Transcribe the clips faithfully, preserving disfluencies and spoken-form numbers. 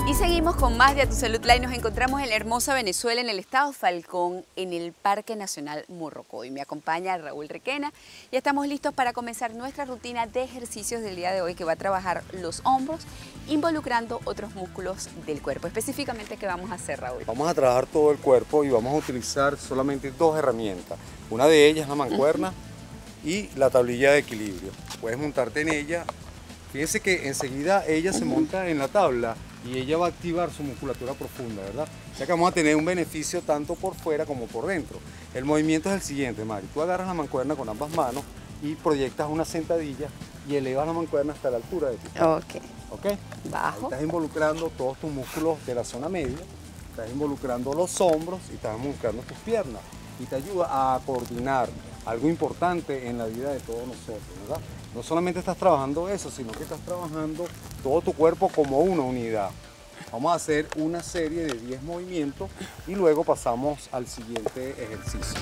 Y seguimos con más de A Tu Salud Live. Nos encontramos en la hermosa Venezuela, en el estado Falcón, en el Parque Nacional Morrocoy. Me acompaña Raúl Requena y estamos listos para comenzar nuestra rutina de ejercicios del día de hoy, que va a trabajar los hombros, involucrando otros músculos del cuerpo. Específicamente, ¿qué vamos a hacer, Raúl? Vamos a trabajar todo el cuerpo y vamos a utilizar solamente dos herramientas. Una de ellas es la mancuerna uh-huh. y la tablilla de equilibrio. Puedes montarte en ella. Fíjense que enseguida ella uh-huh. se monta en la tabla y ella va a activar su musculatura profunda, ¿verdad? O sea que vamos a tener un beneficio tanto por fuera como por dentro. El movimiento es el siguiente, Mari. Tú agarras la mancuerna con ambas manos y proyectas una sentadilla y elevas la mancuerna hasta la altura de tu cara. Ok. ¿Ok? Bajo. Ahí estás involucrando todos tus músculos de la zona media, estás involucrando los hombros y estás involucrando tus piernas. Y te ayuda a coordinar algo importante en la vida de todos nosotros, ¿verdad? No solamente estás trabajando eso, sino que estás trabajando todo tu cuerpo como una unidad. Vamos a hacer una serie de diez movimientos y luego pasamos al siguiente ejercicio.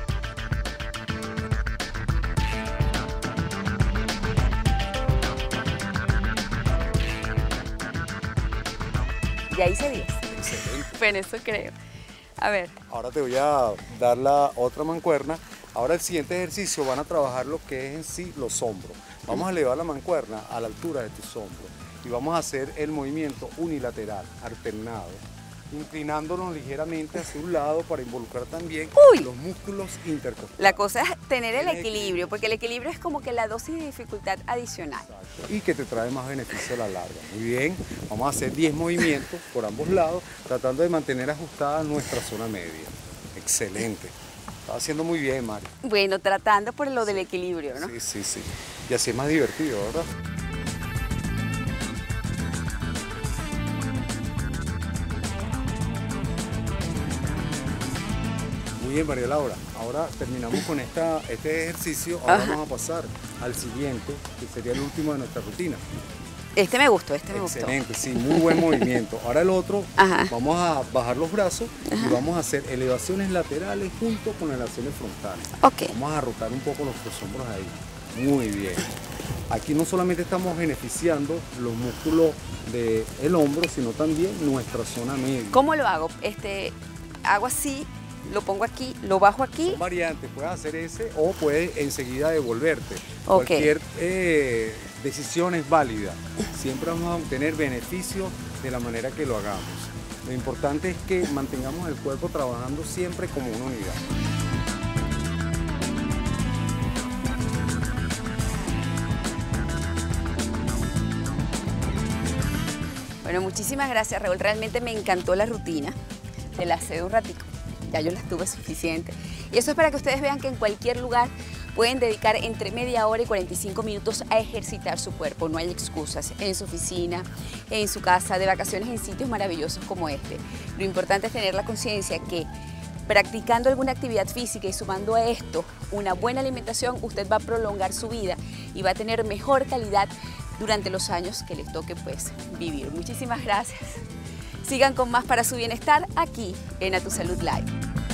Ya hice diez. Excelente. Bueno, eso creo. A ver. Ahora te voy a dar la otra mancuerna. Ahora el siguiente ejercicio van a trabajar lo que es en sí los hombros. Vamos a elevar la mancuerna a la altura de tus hombros y vamos a hacer el movimiento unilateral, alternado, inclinándonos ligeramente hacia un lado para involucrar también Uy. los músculos intercostales. La cosa es tener el equilibrio, porque el equilibrio es como que la dosis de dificultad adicional. Exacto. Y que te trae más beneficio a la larga. Muy bien, vamos a hacer diez movimientos por ambos lados, tratando de mantener ajustada nuestra zona media. Excelente. Estaba haciendo muy bien, Mari. Bueno, tratando por lo del equilibrio, ¿no? Sí, sí, sí. Y así es más divertido, ¿verdad? Muy bien, María Laura. Ahora terminamos con esta, este ejercicio. Ahora Ajá. vamos a pasar al siguiente, que sería el último de nuestra rutina. Este me gustó, este me Excelente, gustó. sí, muy buen movimiento. Ahora el otro, Ajá. vamos a bajar los brazos Ajá. y vamos a hacer elevaciones laterales junto con elevaciones frontales. Ok. Vamos a rotar un poco nuestros hombros ahí. Muy bien. Aquí no solamente estamos beneficiando los músculos del hombro, sino también nuestra zona media. ¿Cómo lo hago? Este, hago así, lo pongo aquí, lo bajo aquí. Son variantes, puedes hacer ese o puedes enseguida devolverte. Okay. Cualquier eh, decisión es válida. Siempre vamos a obtener beneficios de la manera que lo hagamos. Lo importante es que mantengamos el cuerpo trabajando siempre como una unidad. Bueno, muchísimas gracias, Raúl. Realmente me encantó la rutina. Te la hace de un ratico. Ya yo la tuve suficiente. Y eso es para que ustedes vean que en cualquier lugar pueden dedicar entre media hora y cuarenta y cinco minutos a ejercitar su cuerpo. No hay excusas. En su oficina, en su casa, de vacaciones en sitios maravillosos como este. Lo importante es tener la conciencia que practicando alguna actividad física y sumando a esto una buena alimentación, usted va a prolongar su vida y va a tener mejor calidad durante los años que les toque pues vivir. Muchísimas gracias. Sigan con más para su bienestar aquí en A Tu Salud Live.